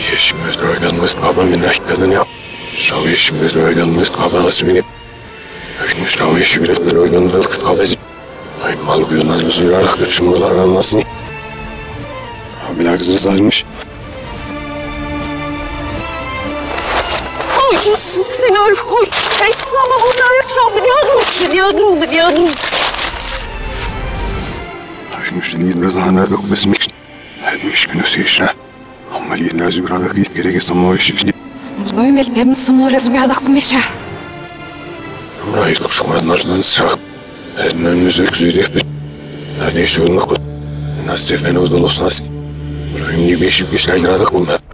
Yeşimizdragan mıstkaba minnaşkadın ya. Şaveşimizdragan mıstkaba nasmini. Şaveşi biletlerögan dalkıtkabezi. Ay mal kuyunan üzürarak kırşımlılar anlasını. Abiler kızı sarmış. Ay seni koy. Hiç zaman onlar yaşam bıdiyadın. Ay müşteliğin rızahına dokmasmış. Henmiş günü seyişine. Amaliyet lazım biraz git gerek samava işi. Müzgün belki samava lazım geldik meşe. Amrayı kuşkumanlardan sırak. Hedmen müzik züydek bir. Hadi iş olmak. Nasıl sefen oldun olsun nasıl. Mühimli beşik işler giradık bulma.